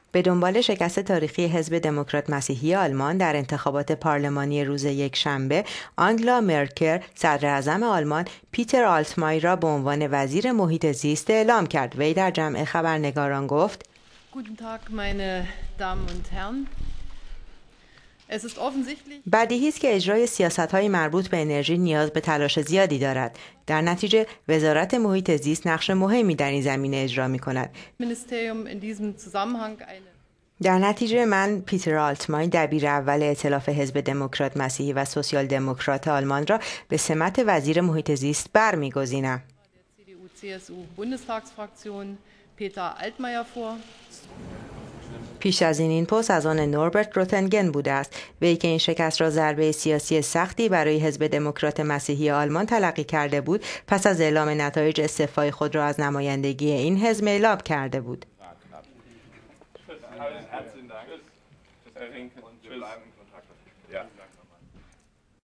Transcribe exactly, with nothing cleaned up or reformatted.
به دنبال شکست تاریخی حزب دموکرات مسیحی آلمان در انتخابات پارلمانی روز یکشنبه، آنگلا مرکل صدراعظم آلمان پیتر آلتمایر را به عنوان وزیر محیط زیست اعلام کرد. وی در جمع خبرنگاران گفت: Guten Tag, meine Damen und Herren. بدیهی است که اجرای سیاست‌های مربوط به انرژی نیاز به تلاش زیادی دارد. در نتیجه وزارت محیط زیست نقش مهمی در این زمینه اجرا می‌کند. در نتیجه من پیتر آلتمایر دبیر اول ائتلاف حزب دموکرات مسیحی و سوسیال دموکرات آلمان را به سمت وزیر محیط زیست برمی‌گزینم. پیش از این این پست از آن نوربرت روتنگن بوده است، وی که این شکست را ضربه سیاسی سختی برای حزب دموکرات مسیحی آلمان تلقی کرده بود، پس از اعلام نتایج استعفای خود را از نمایندگی این حزب اعلام کرده بود.